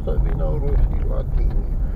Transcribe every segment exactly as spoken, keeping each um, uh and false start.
să vină rușii la tine.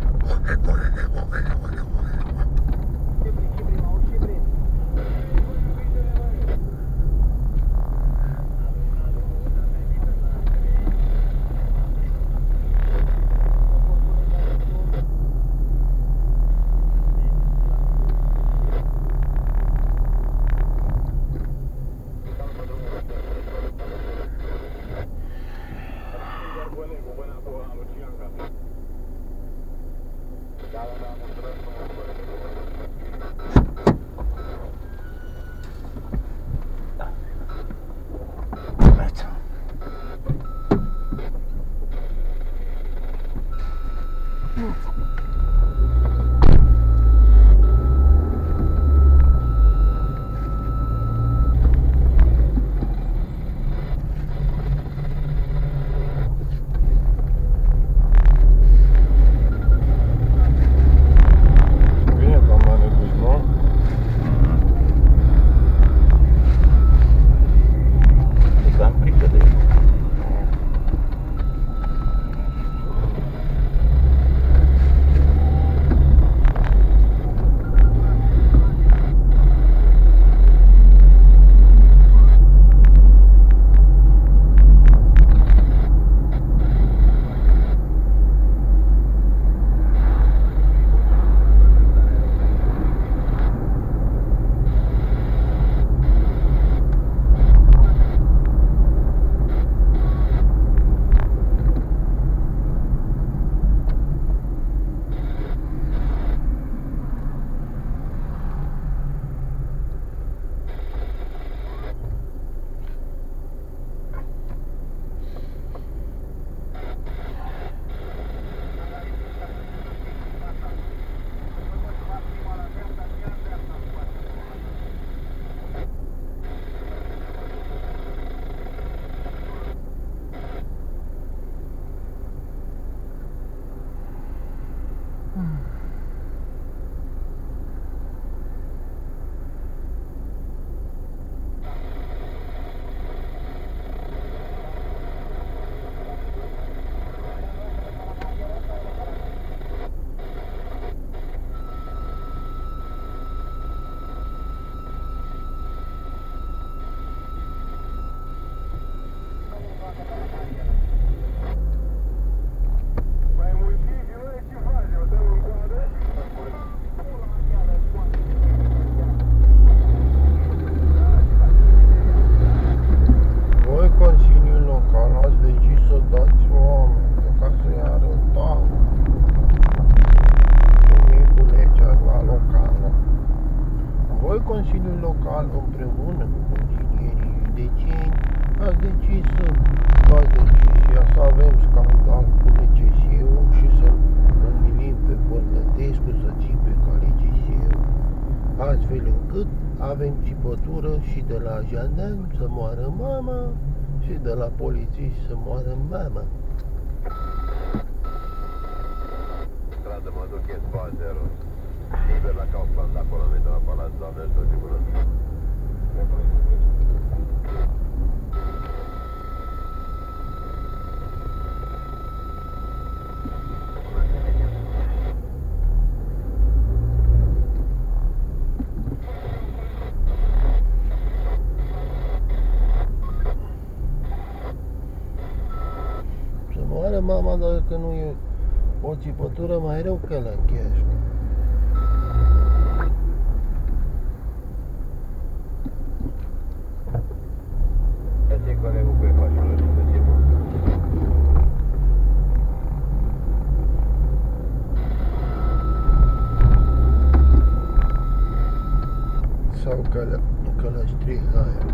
Consiliul Local, împreună cu consilierii județeni, ați decis să luați decizia să avem scandal cu N C S-ul și să-l umilim pe Bălnătescu, să țin pe cale G S-ul, astfel încât avem țipătură și de la jandarmi să moară mama și de la polițiști să moară mama. Stradă, mă duc, e zero. Liber la Kaufland, acolo am intrat la Palat, doamne, tot timpul ăsta. Să moară mama dacă nu e o țipătură mai rău că la cash. Sau călă, călăștri aia.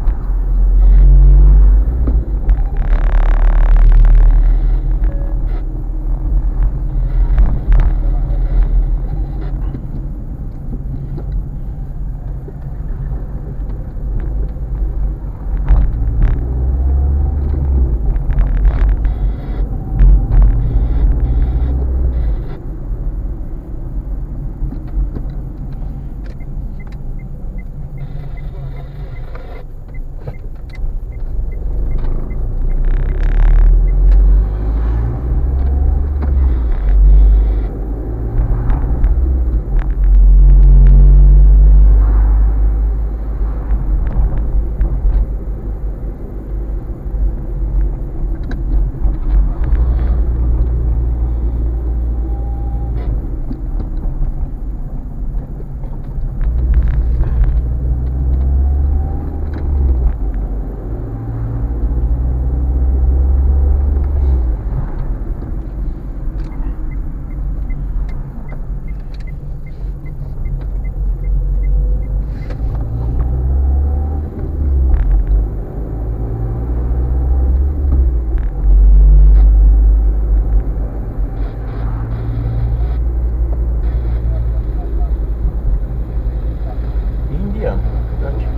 știam. Dar ce?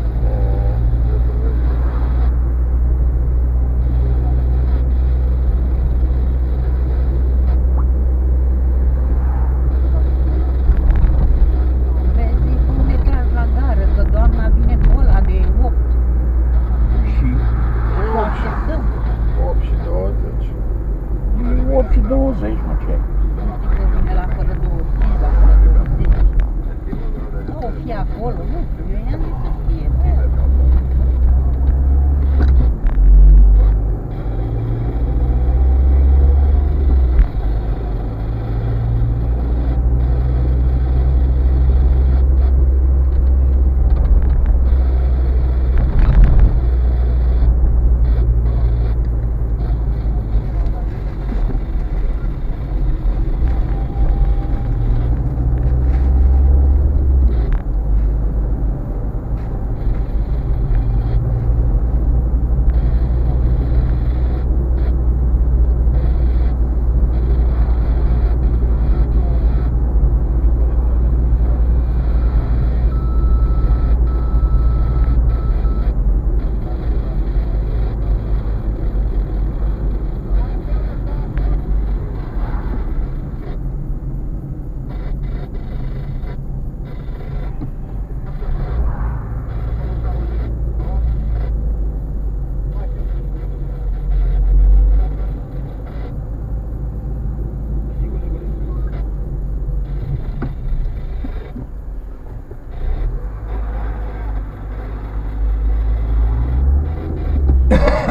Vezi cum ne trag la gară, că doamna vine cu ăla de opt. Și O așteptăm. opt și douăzeci. opt și douăzeci, mă, ce ai? Nu zic că vine la fără douăzeci, la fără douăzeci. Nu o fi acolo, nu știu, eu i-am zis să fie. Bă. Yeah.